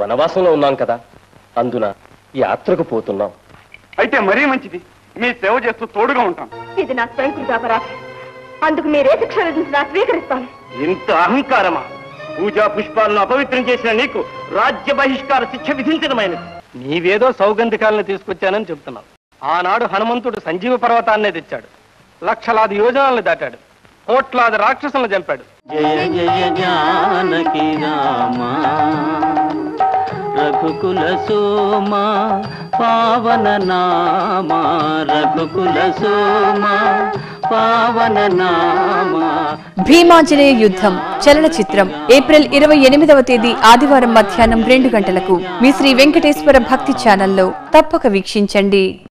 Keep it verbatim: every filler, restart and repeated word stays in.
వనవాసంలో ఉన్నాం కదా, అందున యాత్రకు పోతున్నాం. అయితే మరీ మంచిది, మీ సేవ చేస్తూ తోడుగా ఉంటాం. ఇది నా స్వయంకృత అపరాధం, అందుకు మీరే శిక్ష విధించినా స్వీకరిస్తాను. ఇంత అహంకారమా? పూజా పుష్పాలను అపవిత్రం చేసిన నీకు రాజ్య బహిష్కార శిక్ష విధించడమైనది. నీవేదో సౌగంధికాలను తీసుకొచ్చానని చెప్తున్నావు. ఆనాడు హనుమంతుడు సంజీవ పర్వతాన్నే తెచ్చాడు, లక్షలాది యోజనాలను దాటాడు, కోట్లాది రాక్షసులను చంపాడు. జయ జయ జానకి రామా రఘుకుల సోమా పావన నామా రఘుకుల సోమా పావన నామా. భీమాంజనేయ యుద్ధం చలనచిత్రం ఏప్రిల్ ఇరవై ఎనిమిదవ తేదీ ఆదివారం మధ్యాహ్నం రెండు గంటలకు మీ శ్రీ వెంకటేశ్వర భక్తి ఛానల్లో తప్పక వీక్షించండి.